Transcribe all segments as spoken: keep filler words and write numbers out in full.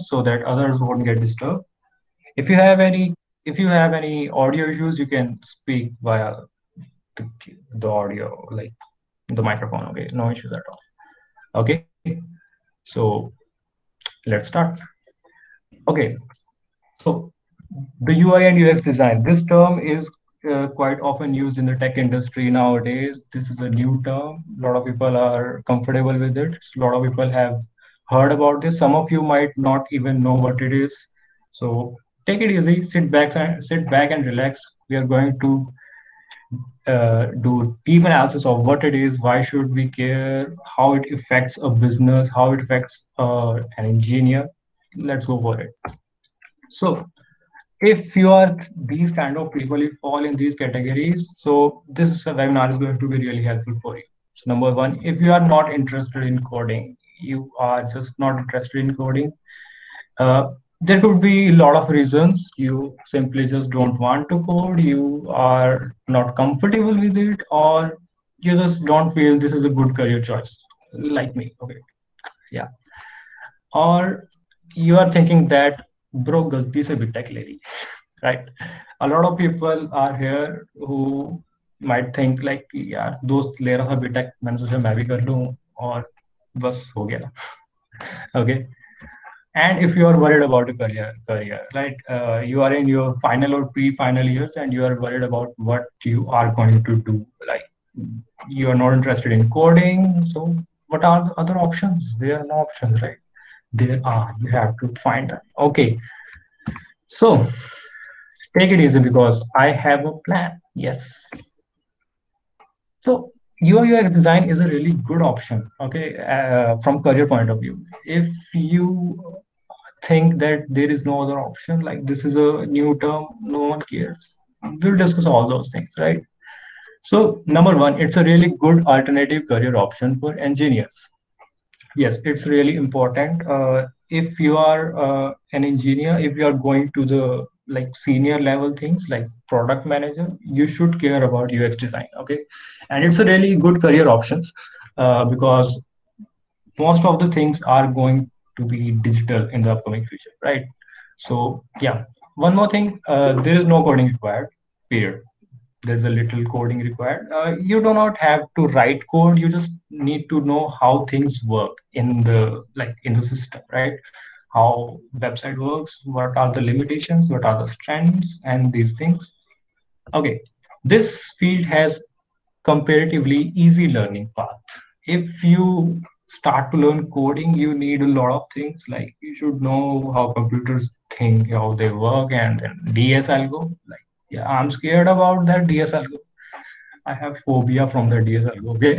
so that others won't get disturbed. If you have any, if you have any audio issues, you can speak via the, the audio, like the microphone. Okay, no issues at all. Okay, so let's start. Okay, so the U I and U X design. This term is uh, quite often used in the tech industry nowadays. This is a new term. A lot of people are comfortable with it. A lot of people have heard about this. Some of you might not even know what it is. So take it easy. Sit back and sit back and relax. We are going to uh, do deep analysis of what it is, why should we care, how it affects a business, how it affects uh, an engineer. Let's go for it. So if you are these kind of people, you fall in these categories, so this webinar is going to be really helpful for you. So number one, if you are not interested in coding, you are just not interested in coding, uh, there could be a lot of reasons. You simply just don't want to code, you are not comfortable with it, or you just don't feel this is a good career choice, like me. Okay, yeah. Or you are thinking that bro galti se bhi tech le li, right? A lot of people are here who might think like यार दोस्त ले रहा था BTech, मैंने सोचा मैं भी कर लूं और बस हो गया. Okay, and if you are worried about a career career right, uh, you are in your final or pre-final years and you are worried about what you are going to do, like you are not interested in coding, so what are the other options? There are no options, right? There are, you have to find them. Okay, so take it easy because I have a plan. Yes. So U I U X design is a really good option, okay, uh, from career point of view. If you think that there is no other option, like this is a new term, no one cares, we'll discuss all those things, right? So number one, it's a really good alternative career option for engineers. Yes, it's really important. Uh, if you are uh, an engineer, if you are going to the like senior level things like product manager, you should care about U X design. Okay, and it's a really good career options uh, because most of the things are going to be digital in the upcoming future, right? So yeah, one more thing, uh, there is no coding required. Period. There's a little coding required. Uh, you do not have to write code. You just need to know how things work in the like in the system, right? How website works, what are the limitations, what are the strengths, and these things. Okay, this field has comparatively easy learning path. If you start to learn coding, you need a lot of things, like you should know how computers think, how they work, and then D S algo. Like, yeah, I'm scared about that D S algo. I have phobia from the D S algo. Okay,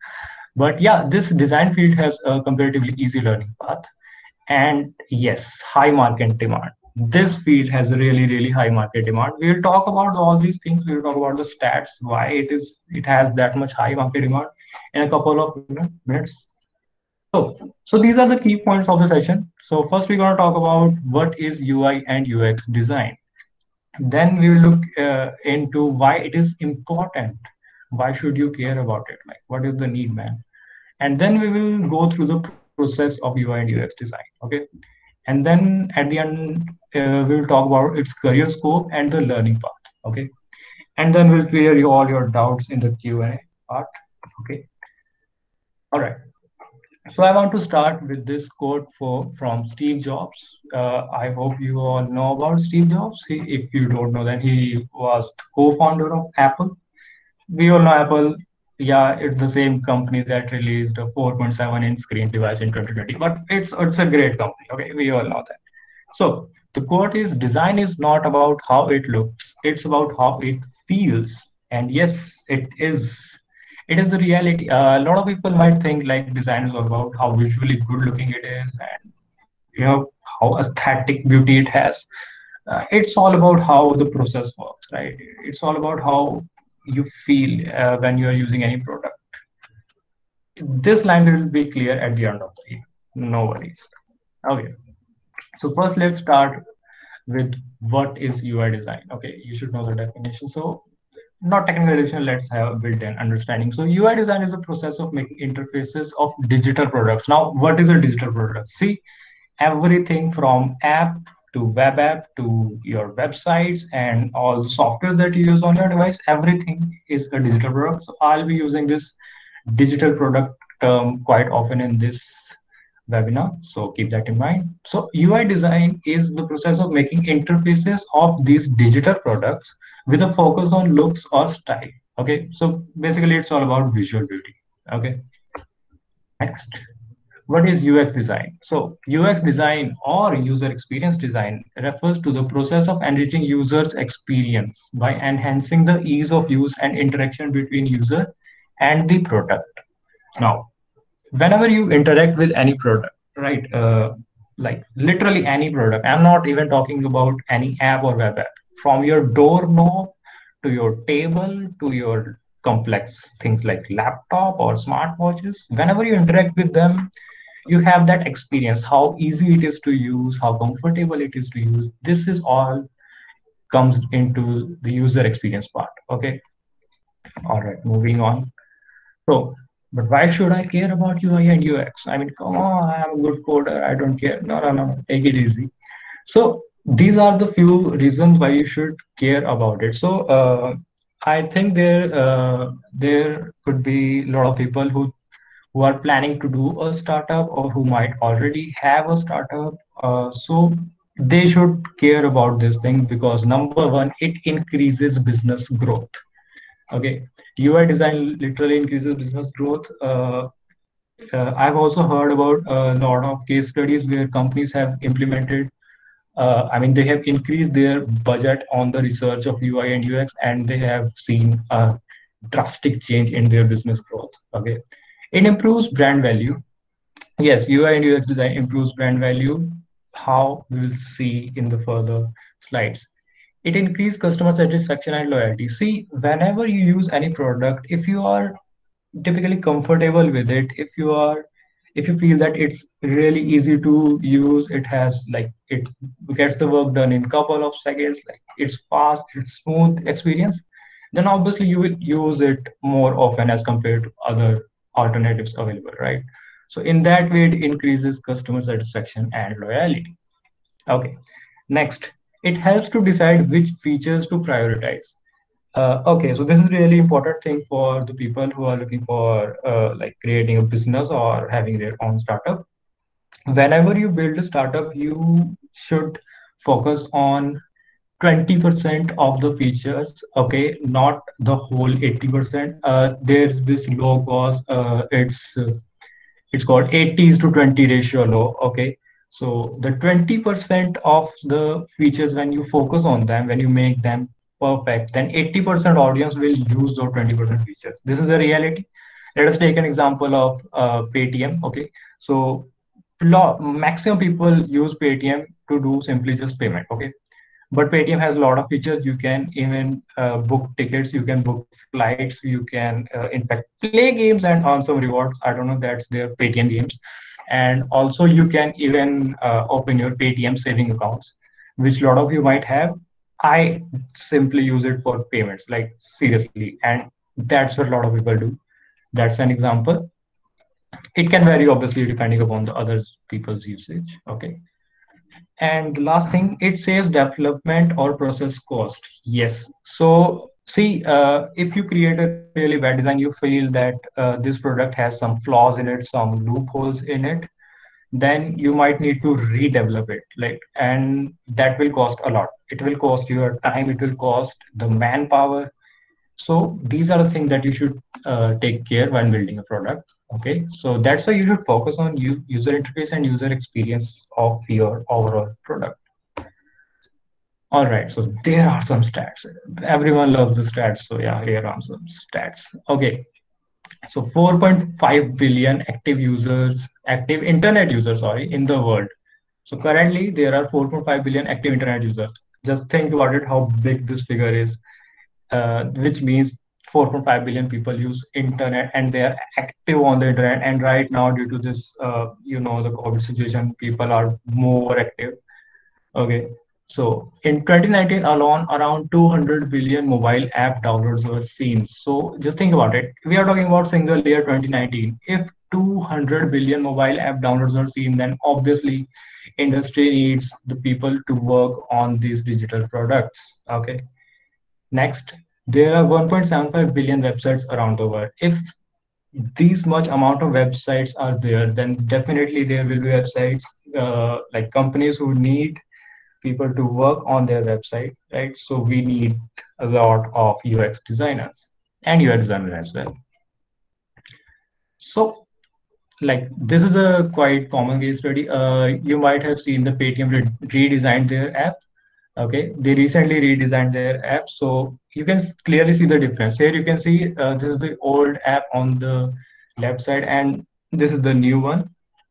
but yeah, this design field has a comparatively easy learning path, and yes, high market demand. This field has a really, really high market demand. We'll talk about all these things. We'll talk about the stats, why it is it has that much high market demand in a couple of minutes. So, so these are the key points of the session. So first we're going to talk about what is U I and U X design. Then we will look uh, into why it is important. Why should you care about it? Like, what is the need, man? And then we will go through the process of U I and U X design. Okay. And then at the end, uh, we will talk about its career scope and the learning path. Okay. And then we'll clear you all your doubts in the Q and A part. Okay. All right. So I want to start with this quote for from Steve Jobs. Uh, I hope you all know about Steve Jobs. He, if you don't know, then he was the co-founder of Apple. We all know Apple. Yeah, it's the same company that released a four point seven inch screen device in twenty twenty, but it's it's a great company. Okay, we all know that. So the quote is, design is not about how it looks, it's about how it feels. And yes, it is. It is the reality. Uh, a lot of people might think like design is all about how visually good looking it is and you know how aesthetic beauty it has. Uh, it's all about how the process works, right? It's all about how you feel uh, when you are using any product. This line will be clear at the end of the year. No worries. Okay. So first, let's start with what is U I design. Okay, you should know the definition. So not technical definition, let's have a built-in understanding. So U I design is a process of making interfaces of digital products. Now, what is a digital product? See, everything from app to web app to your websites and all the software that you use on your device, everything is a digital product. So I'll be using this digital product term quite often in this webinar, so keep that in mind. So U I design is the process of making interfaces of these digital products with a focus on looks or style. Okay, so basically it's all about visual beauty. Okay, next, what is U X design? So U X design or user experience design refers to the process of enriching users experience by enhancing the ease of use and interaction between user and the product. Now, whenever you interact with any product, right, uh, like literally any product, I'm not even talking about any app or web app, from your doorknob to your table to your complex things like laptop or smartwatches, whenever you interact with them, you have that experience, how easy it is to use, how comfortable it is to use. This is all comes into the user experience part. Okay, all right, moving on. So, but why should I care about U I and U X? I mean, come on, I'm a good coder. I don't care. No, no, no, take it easy. So, these are the few reasons why you should care about it. So, uh, I think there uh, there could be a lot of people who who are planning to do a startup or who might already have a startup. Uh, so they should care about this thing because number one, it increases business growth. Okay, U I design literally increases business growth. Uh, uh, I've also heard about a lot of case studies where companies have implemented. Uh, I mean, they have increased their budget on the research of U I and U X, and they have seen a drastic change in their business growth. Okay, it improves brand value. Yes, U I and U X design improves brand value. How we will see in the further slides. It increases customer satisfaction and loyalty. See, whenever you use any product, if you are typically comfortable with it, if you are if you feel that it's really easy to use, it has like it gets the work done in couple of seconds, like it's fast, it's smooth experience, then obviously you will use it more often as compared to other alternatives available, right? So in that way, it increases customer satisfaction and loyalty. Okay, next, it helps to decide which features to prioritize. Uh, okay, so this is really important thing for the people who are looking for uh, like creating a business or having their own startup. Whenever you build a startup, you should focus on twenty percent of the features, okay, not the whole eighty percent. Uh, there's this law cause, uh, it's uh, it's called eighty to twenty ratio law. Okay, so the twenty percent of the features, when you focus on them, when you make them perfect, then eighty percent audience will use those twenty percent features. This is a reality. Let us take an example of uh, Paytm. Okay, so lot maximum people use Paytm to do simply just payment. Okay, but Paytm has a lot of features. You can even uh, book tickets, you can book flights, you can uh, in fact play games and earn some rewards. I don't know, that's their Paytm games. And also you can even uh, open your Paytm saving accounts, which a lot of you might have. I simply use it for payments, like seriously, and that's what a lot of people do. That's an example. It can vary obviously depending upon the other people's usage. Okay, and the last thing, it saves development or process cost. Yes. So see, uh, if you create a really bad design, you feel that uh, this product has some flaws in it, some loopholes in it, then you might need to redevelop it. Like, and that will cost a lot. It will cost your time. It will cost the manpower. So these are the things that you should uh, take care when building a product. Okay, so that's why you should focus on u- user interface and user experience of your overall product. All right, so there are some stats. Everyone loves the stats. So yeah, here are some stats. Okay, so four point five billion active users, active internet users, sorry, in the world. So currently there are four point five billion active internet users. Just think about it, how big this figure is, uh, which means four point five billion people use internet and they are active on the internet. And right now, due to this, uh, you know, the COVID situation, people are more active. Okay. So in twenty nineteen alone, around two hundred billion mobile app downloads were seen. So just think about it. We are talking about single year twenty nineteen. If two hundred billion mobile app downloads are seen, then obviously industry needs the people to work on these digital products. Okay. Next, there are one point seven five billion websites around the world. If these much amount of websites are there, then definitely there will be websites, uh, like companies who need people to work on their website, right? So we need a lot of U X designers and U I designers as well. So like this is a quite common case study. Uh, you might have seen the Paytm re redesigned their app. Okay, they recently redesigned their app, so you can clearly see the difference. Here you can see uh, this is the old app on the left side, and this is the new one.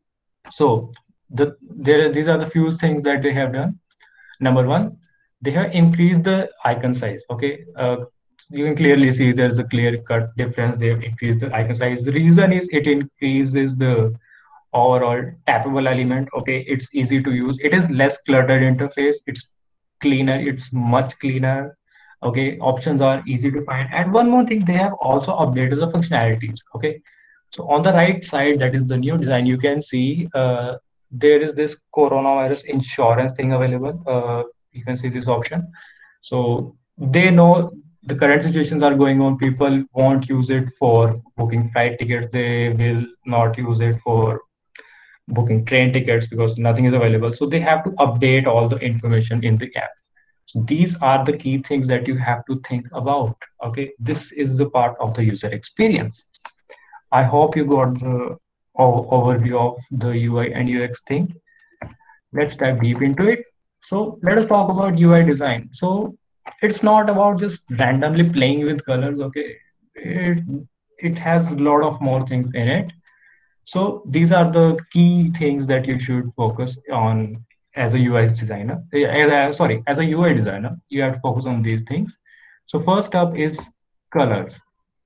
So the there these are the few things that they have done. Number one, they have increased the icon size. Okay, uh, you can clearly see there's a clear cut difference. They have increased the icon size. The reason is it increases the overall tappable element. Okay, it's easy to use. It is less cluttered interface. It's cleaner. It's much cleaner. Okay, options are easy to find. And one more thing, they have also updated the functionalities. Okay, so on the right side, that is the new design, you can see uh, there is this coronavirus insurance thing available. Uh, you can see this option. So they know the current situations are going on. People won't use it for booking flight tickets. They will not use it for booking train tickets because nothing is available. So they have to update all the information in the app. So these are the key things that you have to think about. Okay, this is the part of the user experience. I hope you got the o- overview of the U I and U X thing. Let's dive deep into it. So let us talk about U I design. So it's not about just randomly playing with colors. Okay, it it has a lot of more things in it. So these are the key things that you should focus on as a U I designer. Eh, As a, sorry, as a U I designer, you have to focus on these things. So first up is colors.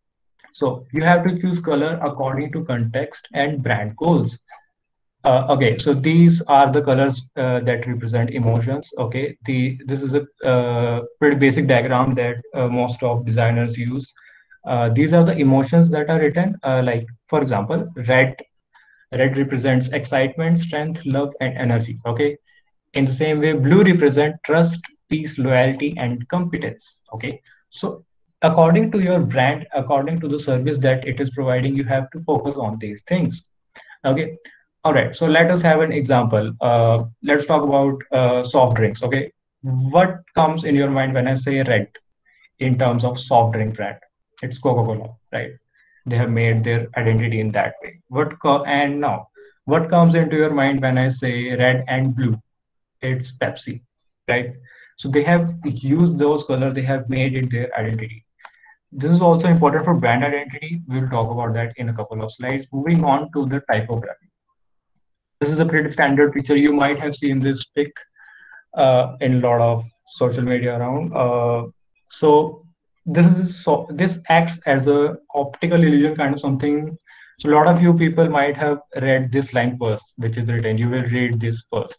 So you have to choose color according to context and brand goals. Uh, okay, so these are the colors uh, that represent emotions. Okay, the this is a uh, pretty basic diagram that uh, most of designers use. Uh, these are the emotions that are written. Uh, like for example, red red represents excitement, strength, love, and energy. Okay, in the same way, blue represent trust, peace, loyalty, and competence. Okay, so according to your brand, according to the service that it is providing, you have to focus on these things. Okay. All right. So let us have an example. Uh, let's talk about uh, soft drinks. Okay. What comes in your mind when I say red in terms of soft drink brand? It's Coca-Cola, right? They have made their identity in that way. What co- and now, what comes into your mind when I say red and blue? It's Pepsi, right? So they have used those colors. They have made it their identity. This is also important for brand identity. We'll talk about that in a couple of slides. Moving on to the typography. This is a pretty standard picture. You might have seen this pic uh, in a lot of social media around. Uh, so this is so this acts as a optical illusion kind of something. So a lot of you people might have read this line first, which is written. You will read this first,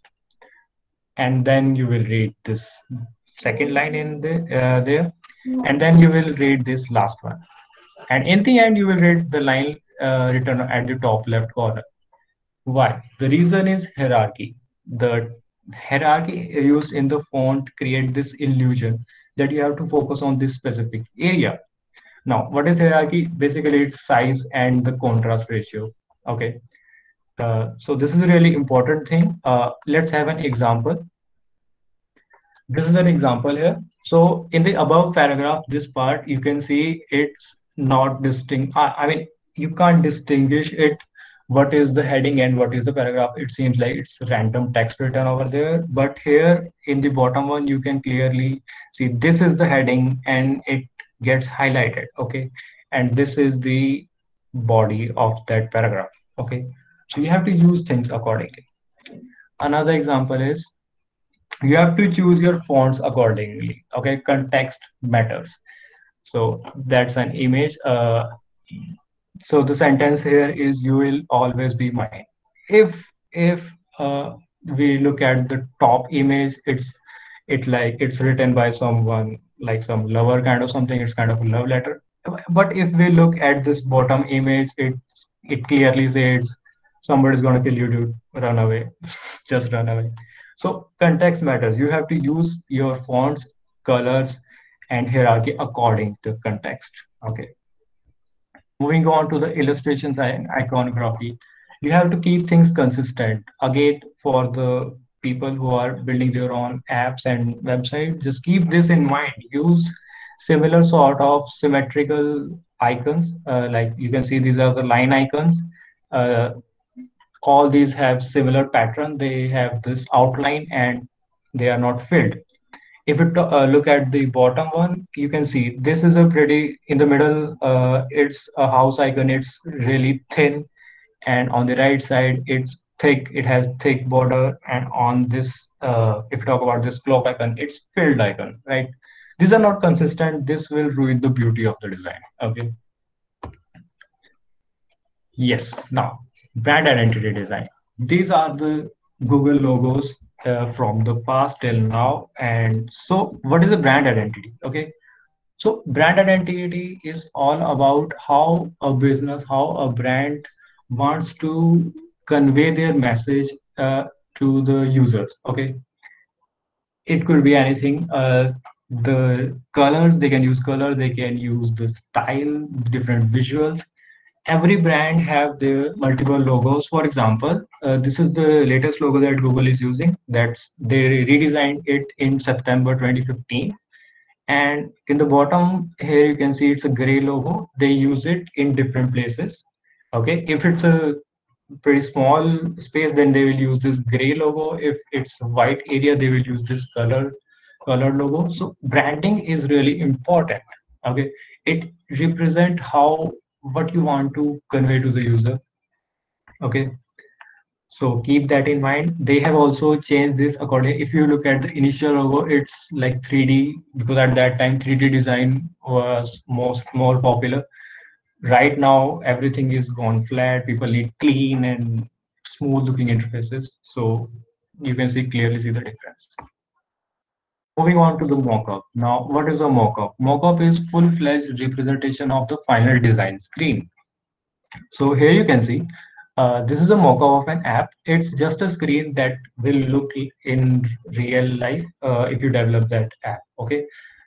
and then you will read this second line in the uh, there, and then you will read this last one. And in the end, you will read the line uh, written at the top left corner. Why? The reason is hierarchy. The hierarchy used in the font create this illusion that you have to focus on this specific area. Now, what is hierarchy? Basically, it's size and the contrast ratio. Okay. Uh, so this is a really important thing. Uh, let's have an example. This is an example here. So in the above paragraph, this part, you can see it's not distinct. I, I mean, you can't distinguish it. What is the heading and what is the paragraph? It seems like it's random text written over there. But here in the bottom one, you can clearly see this is the heading and it gets highlighted. Okay. And this is the body of that paragraph. Okay. So you have to use things accordingly. Another example is you have to choose your fonts accordingly. Okay, context matters. So that's an image. Uh, so the sentence here is you will always be mine. If if uh, we look at the top image, it's it like it's written by someone like some lover kind of something. It's kind of a love letter. But if we look at this bottom image, it's it clearly says somebody's gonna kill you, dude. Run away, just run away. So context matters. You have to use your fonts, colors, and hierarchy according to context. Okay. Moving on to the illustrations and iconography, you have to keep things consistent. Again, for the people who are building their own apps and website, just keep this in mind. Use similar sort of symmetrical icons. Uh, like you can see, these are the line icons. Uh, all these have similar pattern. They have this outline and they are not filled. If you uh, look at the bottom one, you can see this is a pretty in the middle. Uh, it's a house icon. It's really thin, and on the right side, it's thick. It has thick border, and on this, uh, if you talk about this clock icon, it's filled icon, right? These are not consistent. This will ruin the beauty of the design. Okay. Yes. Now, brand identity design. These are the Google logos uh, from the past till now. And so, what is a brand identity? Okay. So, brand identity is all about how a business, how a brand wants to convey their message uh, to the users. Okay. It could be anything. Uh, the colors, they can use color, they can use the style, different visuals. Every brand have their multiple logos. For example, uh, this is the latest logo that Google is using. That's they redesigned it in September twenty fifteen. And in the bottom here, you can see it's a gray logo. They use it in different places. Okay, if it's a pretty small space, then they will use this gray logo. If it's a white area, they will use this color color logo. So branding is really important. Okay, it represent how what you want to convey to the user. Okay, so keep that in mind. They have also changed this according. If you look at the initial logo, it's like three D because at that time three D design was most more popular. Right now, everything is gone flat. People need clean and smooth looking interfaces. So you can see clearly see the difference. Moving on to the mockup. Now, what is a mockup? Mockup is full-fledged representation of the final design screen. So here you can see, uh, this is a mock-up of an app. It's just a screen that will look in real life uh, if you develop that app. Okay,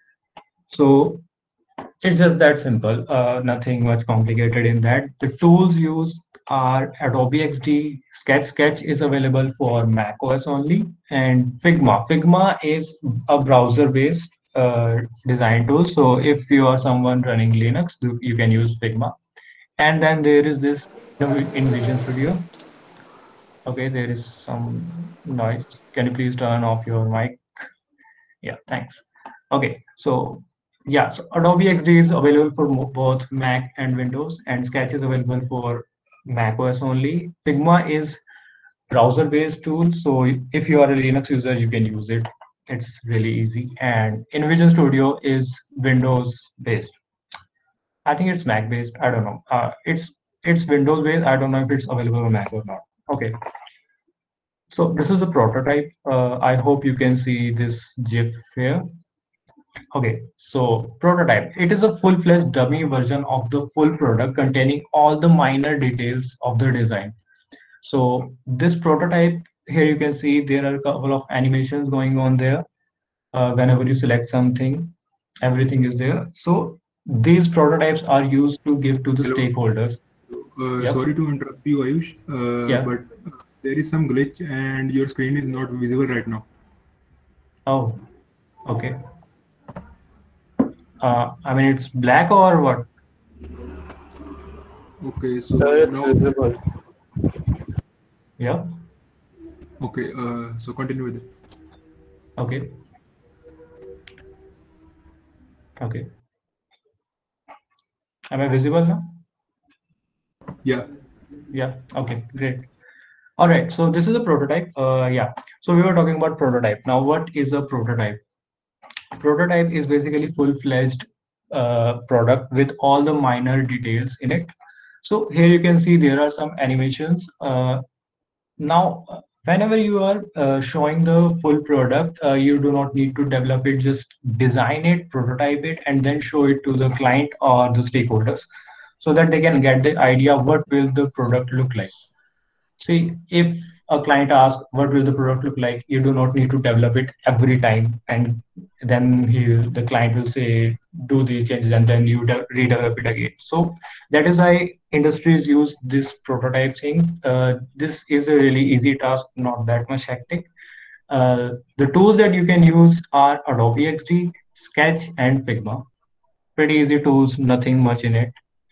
so it's just that simple. Uh, nothing much complicated in that. The tools used are Adobe X D. Sketch Sketch is available for Mac O S only, and Figma. Figma is a browser-based uh, design tool. So if you are someone running Linux, you you can use Figma. And then there is this in Vision Studio. Okay, there is some noise. Can you please turn off your mic? Yeah, thanks. Okay, so yeah, so Adobe X D is available for both Mac and Windows, and Sketch is available for Mac O S only. Figma is browser-based tool, so if you are a Linux user, you can use it. It's really easy. And InVision Studio is Windows-based. I think it's Mac based. I don't know. Uh, it's it's Windows based. I don't know if it's available on Mac or not. Okay. So this is a prototype. Uh, I hope you can see this GIF here. Okay. So prototype. It is a full-fledged dummy version of the full product containing all the minor details of the design. So this prototype here you can see there are a couple of animations going on there. Uh, whenever you select something, everything is there. So these prototypes are used to give to the Hello. stakeholders. Uh, Yep. sorry to interrupt you, Ayush, uh, Yeah. but uh, there is some glitch and your screen is not visible right now. Oh, okay. Uh, I mean, it's black or what? Okay, so Sir, it's now, visible. Yeah. okay, uh, so continue with it. Okay. Okay. Am I visible now? Yeah, Yeah. Okay. Great. All right. So this is a prototype. Uh, yeah. So we were talking about prototype. Now, what is a prototype? Prototype is basically full-fledged uh, product with all the minor details in it. So here you can see there are some animations. Uh, Now, uh, whenever you are uh, showing the full product, uh, you do not need to develop it, just design it, prototype it, and then show it to the client or the stakeholders. so that they can get the idea what will the product look like. See, if a client asks what will the product look like, you do not need to develop it every time, and then he the client will say do these changes, and then you de- redevelop it again. So that is why industries use this prototype thing. Uh, this is a really easy task, not that much hectic. Uh, the tools that you can use are Adobe X D, Sketch, and Figma. Pretty easy tools, nothing much in it.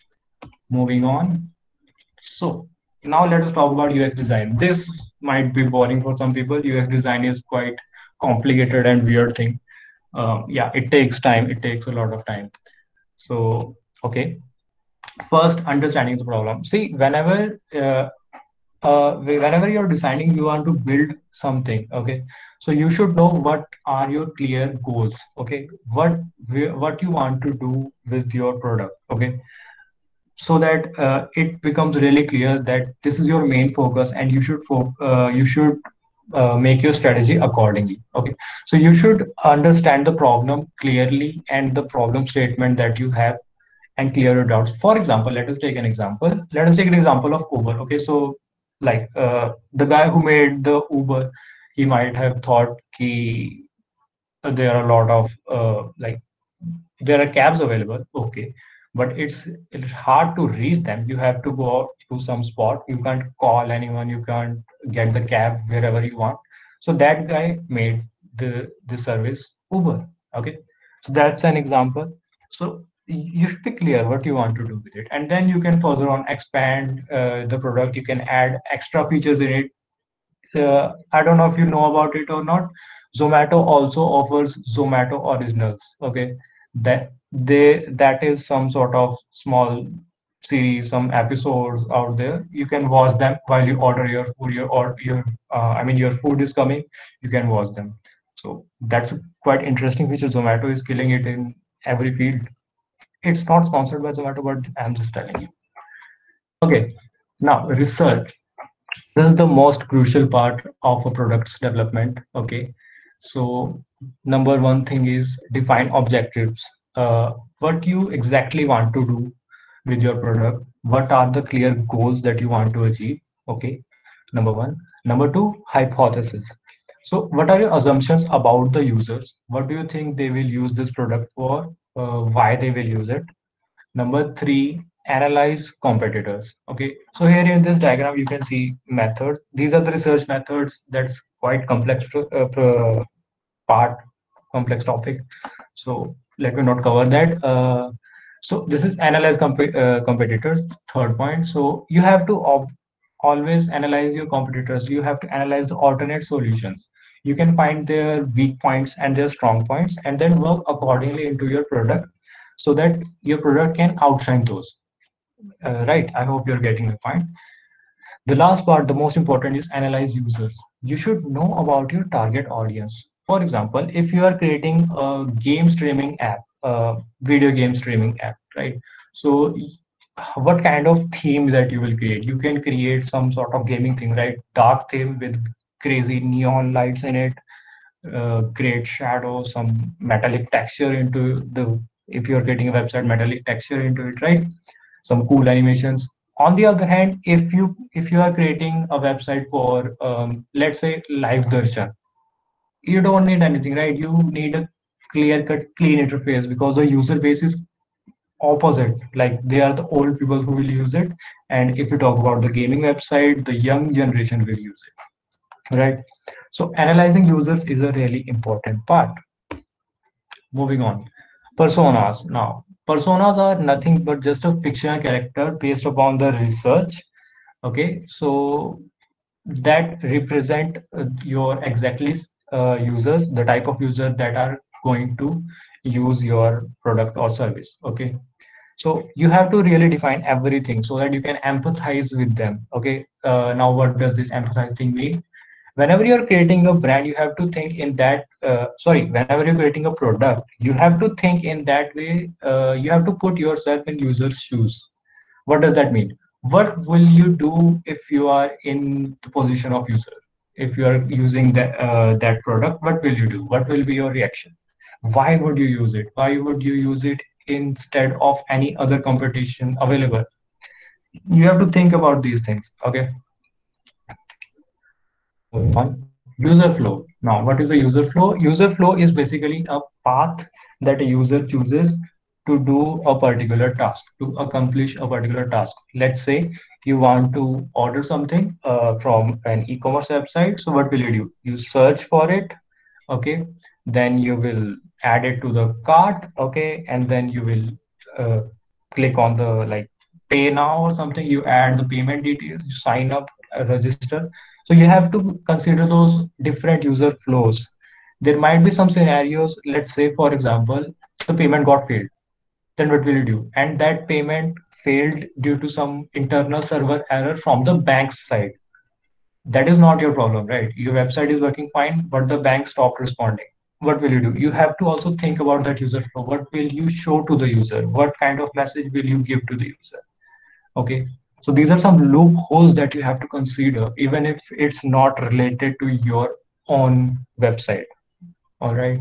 Moving on. So now let us talk about U X design. This might be boring for some people. U X design is quite complicated and weird thing. Um, yeah, it takes time. It takes a lot of time. So okay, first understanding the problem. See, whenever uh, uh, whenever you're designing, you want to build something. Okay, so you should know what are your clear goals. Okay, what what you want to do with your product. Okay, so that uh, it becomes really clear that this is your main focus and you should fo- uh, you should uh, make your strategy accordingly. Okay, so you should understand the problem clearly and the problem statement that you have and clear your doubts. For example, let us take an example let us take an example of Uber. Okay, so like uh, the guy who made the Uber, he might have thought ki, uh, there are a lot of uh, like there are cabs available, okay, but it's it's hard to reach them. You have to go out to some spot, you can't call anyone, you can't get the cab wherever you want. So that guy made the the service Uber. Okay, so that's an example. So you should be clear what you want to do with it, and then you can further on expand uh, the product. You can add extra features in it. uh, I don't know if you know about it or not. Zomato also offers Zomato Originals. Okay, that they that is some sort of small series, some episodes out there. You can watch them while you order your food. Your or your uh, I mean your food is coming. You can watch them. So that's a quite interesting feature. Zomato is killing it in every field. It's not sponsored by Zomato, but I'm just telling you. Okay, now research. This is the most crucial part of a product's development. Okay, so number one thing is define objectives. Uh, what you exactly want to do with your product? What are the clear goals that you want to achieve? Okay, number one. Number two, hypothesis. So what are your assumptions about the users? What do you think they will use this product for? Uh, why they will use it? Number three, analyze competitors. Okay, so here in this diagram, you can see methods. These are the research methods. That's quite complex uh, pro- part, complex topic. So let me not cover that. Uh, so this is analyze comp- uh, competitors. Third point. So you have to ob- always analyze your competitors. You have to analyze the alternate solutions. You can find their weak points and their strong points, and then work accordingly into your product so that your product can outshine those. Uh, right? I hope you're getting the point. The last part, the most important, is analyze users. You should know about your target audience. For example, if you are creating a game streaming app, a video game streaming app, right? So what kind of theme that you will create? You can create some sort of gaming thing, right? Dark theme with crazy neon lights in it, uh, great shadow, some metallic texture into the, if you're getting a website, metallic texture into it, right? Some cool animations. On the other hand, if you if you are creating a website for um, let's say live darshan, you don't need anything, right? You need a clear cut clean interface because the user base is opposite, like they are the old people who will use it, and if you talk about the gaming website, the young generation will use it, right? So analyzing users is a really important part. Moving on. Personas. Now, personas are nothing but just a fictional character based upon the research. Okay, so that represent uh, your exactly uh, users, the type of users that are going to use your product or service. Okay, so you have to really define everything so that you can empathize with them. Okay, uh, now what does this empathize thing mean? Whenever you're creating a brand, you have to think in that uh, sorry whenever you're creating a product, you have to think in that way. Uh, you have to put yourself in users shoes. What does that mean? What will you do if you are in the position of user? If you are using that uh, that product, what will you do? What will be your reaction? Why would you use it? Why would you use it instead of any other competition available. You have to think about these things. Okay. Moving on. User flow. Now, what is the user flow? User flow is basically a path that a user chooses to do a particular task, to accomplish a particular task. Let's say you want to order something uh, from an e-commerce website. So what will you do? You search for it, okay? Then you will add it to the cart, okay? And then you will uh, click on the like pay now or something. You add the payment details, you sign up, uh, register. So you have to consider those different user flows. There might be some scenarios, let's say, for example, the payment got failed. Then what will you do? And that payment failed due to some internal server error from the bank's side. That is not your problem, right? Your website is working fine, but the bank stopped responding. What will you do? You have to also think about that user flow. What will you show to the user? What kind of message will you give to the user? Okay, so these are some loopholes that you have to consider, even if it's not related to your own website. All right.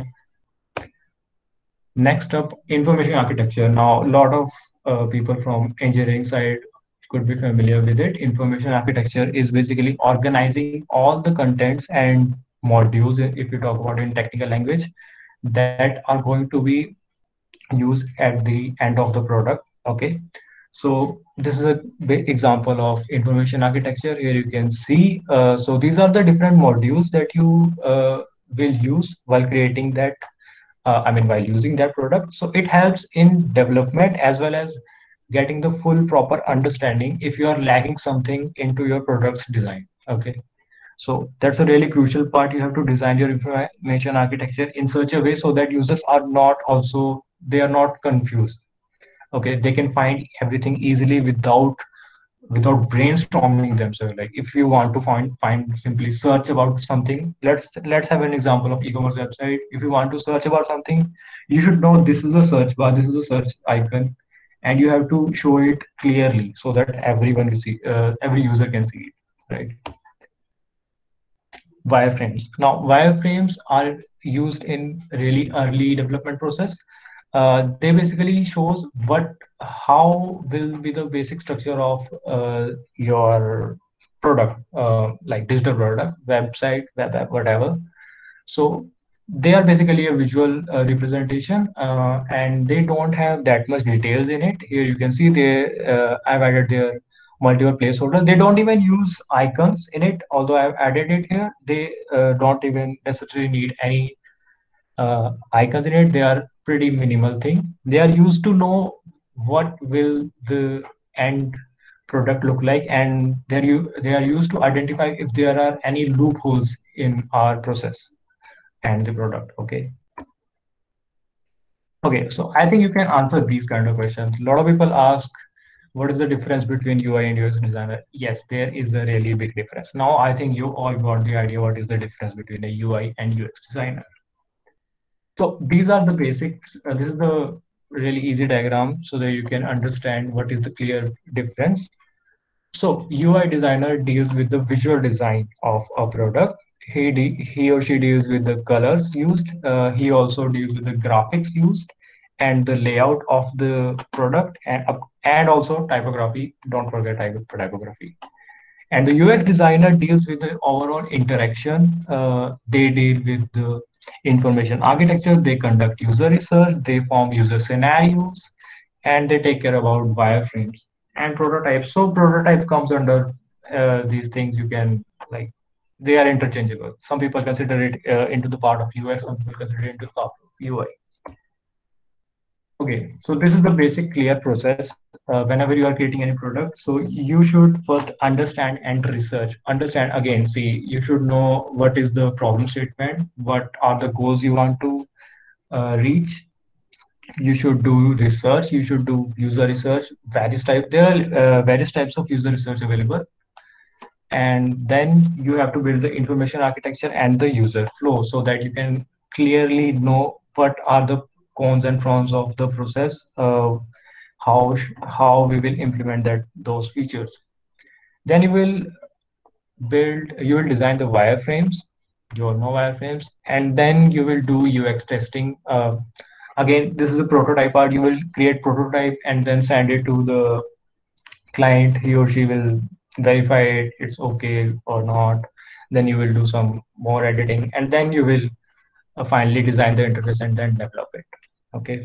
Next up, information architecture. Now, a lot of uh, people from engineering side could be familiar with it. Information architecture is basically organizing all the contents and modules, if you talk about in technical language, that are going to be used at the end of the product. Okay, so this is a big example of information architecture. Here you can see, uh, so these are the different modules that you uh, will use while creating that, uh, I mean, while using that product. So it helps in development as well as getting the full proper understanding if you are lagging something into your product's design. Okay. So that's a really crucial part. You have to design your information architecture in such a way so that users are not also, they are not confused. Okay. They can find everything easily without without brainstorming themselves. Like if you want to find find simply search about something, let's let's have an example of e-commerce website. If you want to search about something, you should know this is a search bar, this is a search icon, and you have to show it clearly so that everyone can see, uh, every user can see it, right? Wireframes. Now, wireframes are used in really early development process. Uh, they basically shows what, how will be the basic structure of uh, your product, uh, like digital product, website, web app, whatever. So they are basically a visual uh, representation, uh, and they don't have that much details in it. Here you can see they, uh, I've added their multiple placeholder. They don't even use icons in it, although I've added it here. They uh, don't even necessarily need any uh, icons in it. They are pretty minimal thing. They are used to know what will the end product look like, and they're u- they are used to identify if there are any loopholes in our process and the product. Okay. Okay. So I think you can answer these kind of questions. A lot of people ask, what is the difference between U I and U X designer? Yes, there is a really big difference. Now I think you all got the idea what is the difference between a U I and U X designer. So these are the basics. Uh, this is the really easy diagram so that you can understand what is the clear difference. So U I designer deals with the visual design of a product. He de- he or she deals with the colors used. Uh, he also deals with the graphics used and the layout of the product, and uh, and also typography. Don't forget typo- typography. And the U X designer deals with the overall interaction. Uh, they deal with the information architecture. They conduct user research. They form user scenarios, and they take care about wireframes and prototypes. So prototype comes under uh, these things. You can like they are interchangeable. Some people consider it uh, into the part of U X. Some people consider it into the part of U I. Okay, so this is the basic clear process. Uh, whenever you are creating any product, so you should first understand and research. Understand again, see, you should know what is the problem statement, what are the goals you want to uh, reach. You should do research. You should do user research. Various type there are uh, various types of user research available, and then you have to build the information architecture and the user flow so that you can clearly know what are the cons and pros of the process, uh, how sh- how we will implement that those features. Then you will build you will design the wireframes, you all know wireframes, and then you will do U X testing. Uh, Again, this is a prototype part. You will create prototype and then send it to the client. He or she will verify it, it's okay or not. Then you will do some more editing, and then you will uh, finally design the interface and then develop it. Okay.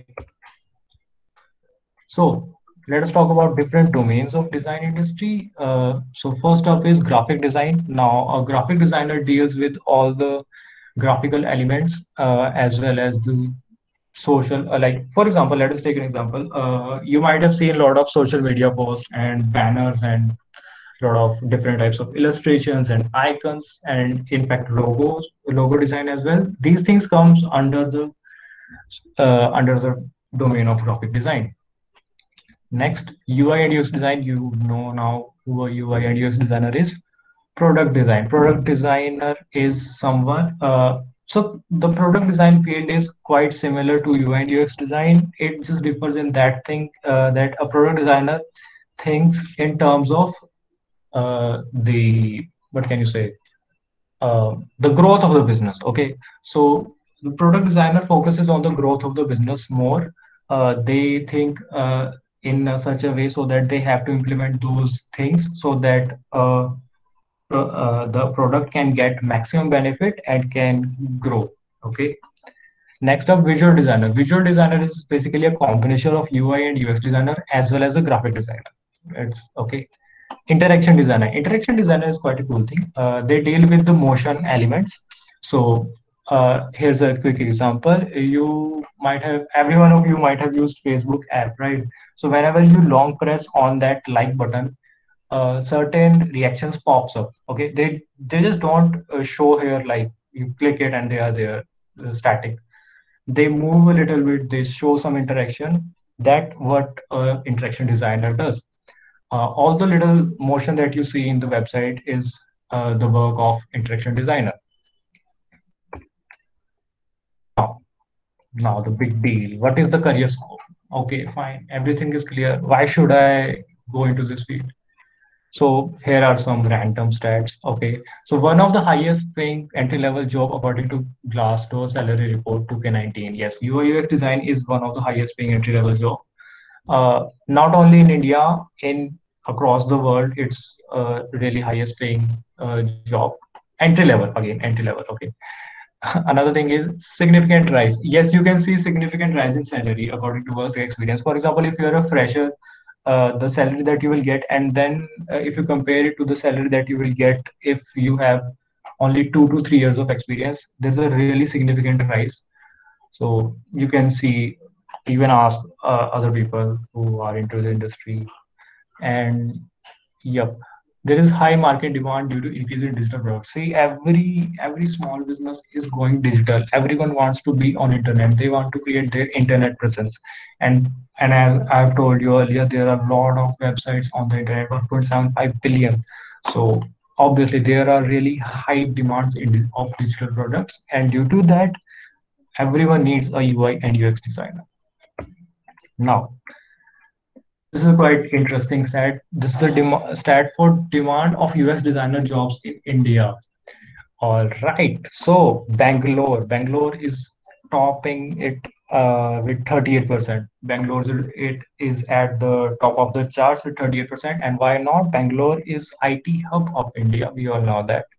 So let us talk about different domains of design industry. Uh, so first up is graphic design. Now, a graphic designer deals with all the graphical elements uh, as well as the social. Uh, like for example, let us take an example. Uh, you might have seen a lot of social media posts and banners and a lot of different types of illustrations and icons and in fact logos, logo design as well. These things comes under the uh, under the domain of graphic design. Next, U I and U X design. You know now who a U I and U X designer is. Product design. Product designer is someone. Uh, so the product design field is quite similar to U I and U X design. It just differs in that thing uh, that a product designer thinks in terms of uh, the what can you say uh, the growth of the business. Okay, so the product designer focuses on the growth of the business more. Uh, they think uh, in uh, such a way so that they have to implement those things so that uh, pro- uh, the product can get maximum benefit and can grow. Okay. Next up, visual designer. Visual designer is basically a combination of U I and U X designer as well as a graphic designer. It's okay. Interaction designer. Interaction designer is quite a cool thing. Uh, they deal with the motion elements. So uh, here's a quick example. You might have, every one of you might have used Facebook app, right? So whenever you long press on that like button, uh, certain reactions pops up. Okay, they they just don't uh, show here like you click it and they are there uh, static. They move a little bit. They show some interaction. That what uh, interaction designer does. Uh, all the little motion that you see in the website is uh, the work of interaction designer. Now, now the big deal. What is the career scope? Okay, fine. Everything is clear. Why should I go into this field? So here are some random stats. Okay, so one of the highest paying entry level job according to Glassdoor salary report two K nineteen. Yes, U I U X design is one of the highest paying entry level job. Uh, not only in India, in across the world, it's uh, really highest paying uh, job. Entry level again, entry level. Okay. Another thing is significant rise. Yes, you can see significant rise in salary according to work experience. For example, if you're a fresher, uh, the salary that you will get, and then uh, if you compare it to the salary that you will get if you have only two to three years of experience, there's a really significant rise. So you can see, even ask uh, other people who are into the industry, and yep, there is high market demand due to increase in digital products. See, every every small business is going digital. Everyone wants to be on internet. They want to create their internet presence, and and as I've told you earlier, there are a lot of websites on the internet, one point seven five billion. So obviously there are really high demands in dis- of digital products, and due to that, everyone needs a U I and U X designer. Now, this is a quite interesting stat. This is a dem- stat for demand of U X designer jobs in India. All right. So Bangalore, Bangalore is topping it uh, with thirty-eight percent. Bangalore is- it is at the top of the charts with thirty-eight percent. And why not? Bangalore is I T hub of India. We all know that.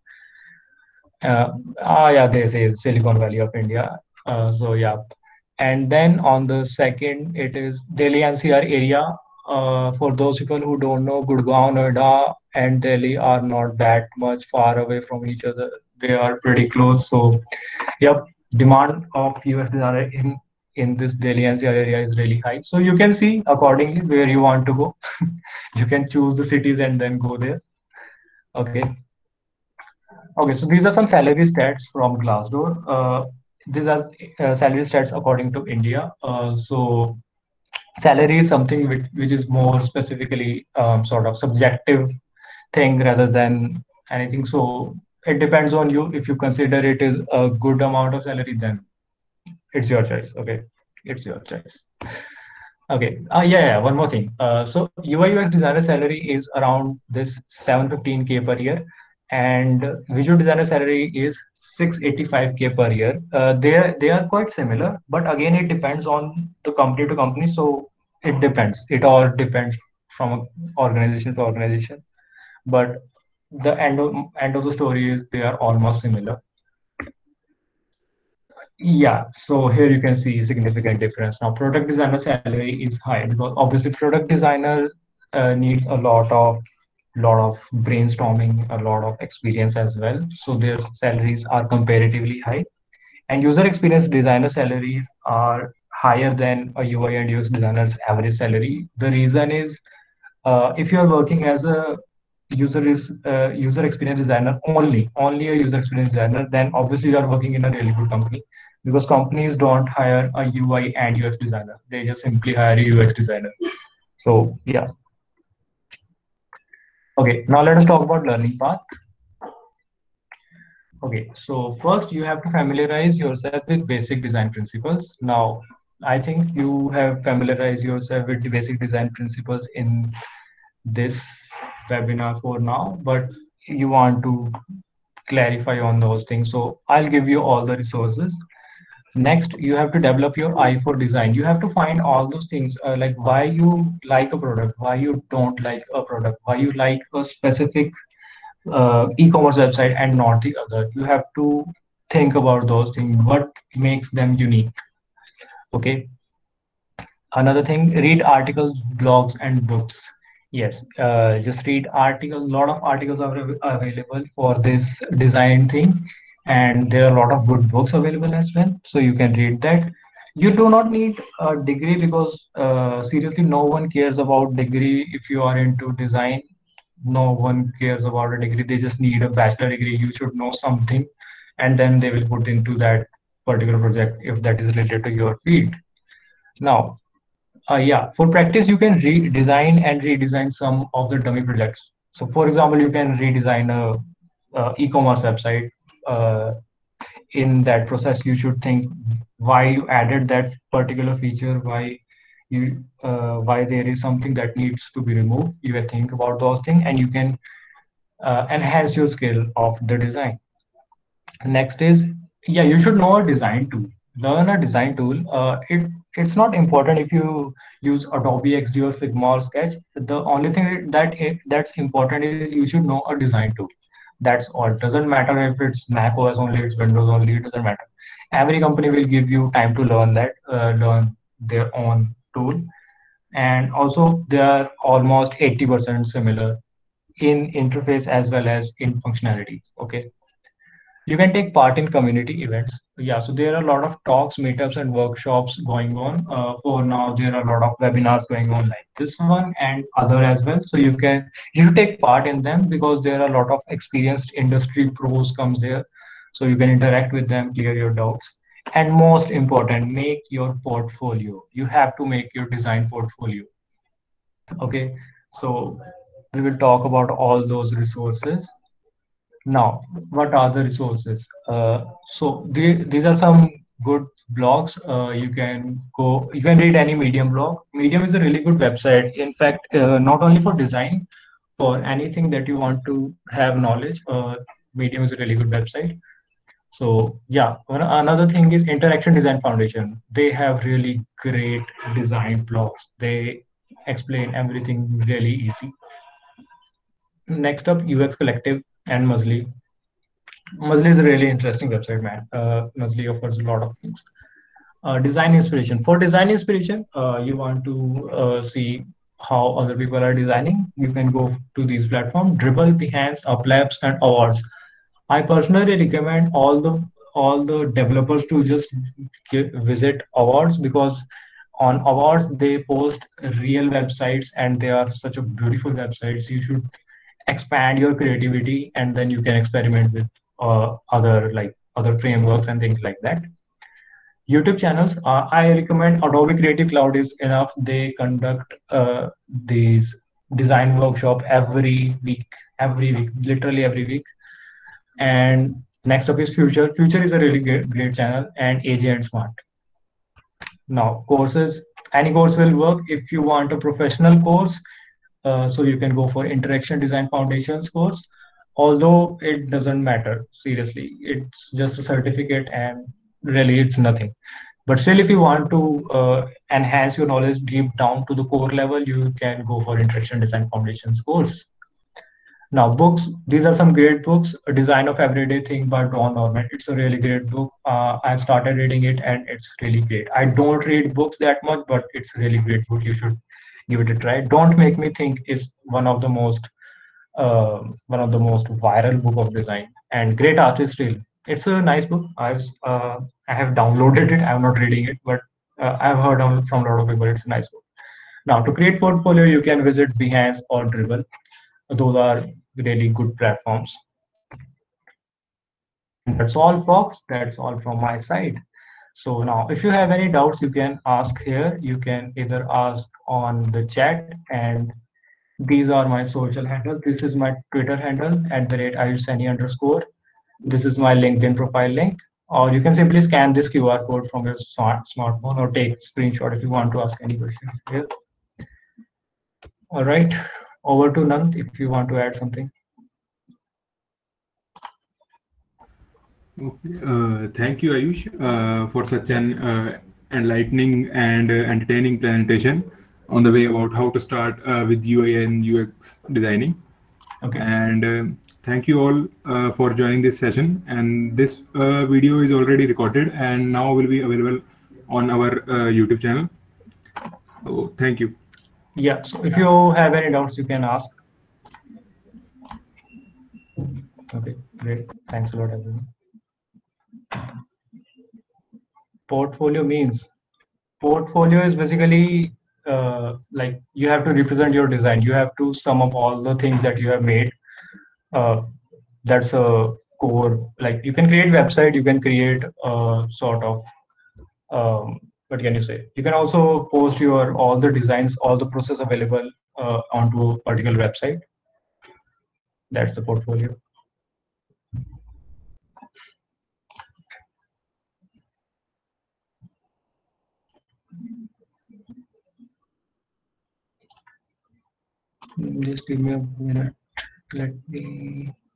Uh, ah, yeah, they say Silicon Valley of India. Uh, so yeah, and then on the second, it is Delhi N C R area. Uh, for those people who don't know, Gurgaon, Noida, and Delhi are not that much far away from each other. They are pretty close. So, yep, demand of U S designer in in this Delhi N C R area is really high. So you can see accordingly where you want to go. You can choose the cities and then go there. Okay. Okay, so these are some salary stats from Glassdoor. Uh, these are uh, salary stats according to India. Uh, so salary is something which, which is more specifically um, sort of subjective thing rather than anything. So it depends on you. If you consider it is a good amount of salary, then it's your choice. Okay, it's your choice. Okay. Uh, yeah, yeah. One more thing. Uh, so U I U X designer salary is around this seven hundred fifteen k per year, and visual designer salary is six eighty-five k per year. Uh, they are, they are quite similar, but again it depends on the company to company. So it depends. It all depends from organization to organization. But the end of end of the story is they are almost similar. Yeah, so here you can see significant difference. Now, product designer salary is high because obviously product designer uh, needs a lot of lot of brainstorming, a lot of experience as well. So their salaries are comparatively high, and user experience designer salaries are higher than a U I and U X designer's average salary. The reason is uh, if you are working as a user is uh, user experience designer only only a user experience designer, then obviously you are working in a really good company, because companies don't hire a U I and U X designer, they just simply hire a U X designer. So yeah. Okay, now let us talk about learning path. Okay, so first you have to familiarize yourself with basic design principles. Now, I think you have familiarized yourself with the basic design principles in this webinar for now, but you want to clarify on those things. So I'll give you all the resources. Next, you have to develop your eye for design. You have to find all those things, uh, like why you like a product, why you don't like a product, why you like a specific uh, e-commerce website and not the other. You have to think about those things, what makes them unique. Okay. Another thing, read articles, blogs, and books. Yes, uh, just read articles. A lot of articles are av- available for this design thing, and there are a lot of good books available as well. So you can read that. You do not need a degree because uh, seriously, no one cares about degree if you are into design. No one cares about a degree. They just need a bachelor degree. You should know something, and then they will put into that particular project if that is related to your field. Now, uh, yeah, for practice, you can redesign and redesign some of the dummy projects. So, for example, you can redesign a, a e-commerce website. Uh, in that process, you should think why you added that particular feature, why you, uh, why there is something that needs to be removed. You can think about those things, and you can uh, enhance your skill of the design. Next is, yeah, you should know a design tool. Learn a design tool. Uh, it it's not important if you use Adobe X D or Figma or Sketch. The only thing that it, that's important is you should know a design tool. That's all. Doesn't matter if it's Mac O S only, it's Windows only. It doesn't matter. Every company will give you time to learn that, uh, learn their own tool, and also they are almost eighty percent similar in interface as well as in functionalities. Okay. You can take part in community events. Yeah, so there are a lot of talks, meetups, and workshops going on. Uh, for now, there are a lot of webinars going on like this one and other as well. So you can you should take part in them because there are a lot of experienced industry pros comes there. So you can interact with them, clear your doubts. And most important, make your portfolio. You have to make your design portfolio. Okay, so we will talk about all those resources. Now, what are the resources? Uh, so the, these are some good blogs. Uh, you can go, you can read any Medium blog. Medium is a really good website. In fact, uh, not only for design, for anything that you want to have knowledge, uh, Medium is a really good website. So yeah, one- another thing is Interaction Design Foundation. They have really great design blogs. They explain everything really easy. Next up, U X Collective and Musli. Musli is a really interesting website, man. Uh, Musli offers a lot of things. Uh, design inspiration. For design inspiration, uh, you want to uh, see how other people are designing. You can go to these platforms: Dribble, Behance, Uplabs, and Awards. I personally recommend all the all the developers to just gi- visit Awards, because on Awards they post real websites and they are such a beautiful websites. You should expand your creativity, and then you can experiment with uh, other like other frameworks and things like that. YouTube channels, uh, I recommend Adobe Creative Cloud is enough. They conduct uh, these design workshop every week, every week, literally every week. And next up is Future. Future is a really great, great channel, and A J and Smart. Now, courses, any course will work. If you want a professional course, uh, so you can go for Interaction Design Foundations course, although it doesn't matter seriously. It's just a certificate, and really it's nothing. But still, if you want to uh, enhance your knowledge deep down to the core level, you can go for Interaction Design Foundations course. Now, books, these are some great books. A Design of Everyday Thing by Don Norman. It's a really great book. Uh, I've started reading it and it's really great. I don't read books that much, but it's a really great book. You should give it a try. Don't Make Me Think is one of the most uh, one of the most viral book of design and great artist really. It's a nice book. I've uh, I have downloaded it. I'm not reading it, but uh, I've heard of, from a lot of people. It's a nice book. Now, to create portfolio, you can visit Behance or Dribbble. Those are really good platforms. And that's all, folks. That's all from my side. So now, if you have any doubts, you can ask here. You can either ask on the chat, and these are my social handles. This is my Twitter handle at the rate ayushsani underscore. This is my LinkedIn profile link. Or you can simply scan this Q R code from your smart smartphone or take screenshot if you want to ask any questions here. All right, over to Nand if you want to add something. Okay. Uh, thank you, Ayush, uh, for such an uh, enlightening and uh, entertaining presentation on the way about how to start uh, with U I and U X designing. Okay. And uh, thank you all uh, for joining this session. And this uh, video is already recorded and now will be available on our uh, YouTube channel. So thank you. Yeah. So if you have any doubts, you can ask. Okay. Great. Thanks a lot, everyone. Portfolio means portfolio is basically uh, like you have to represent your design. You have to sum up all the things that you have made. Uh, that's a core. Like you can create website. You can create a sort of um, what can you say? You can also post your all the designs, all the process available uh, onto a particular website. That's the portfolio. Just give me a minute. Let me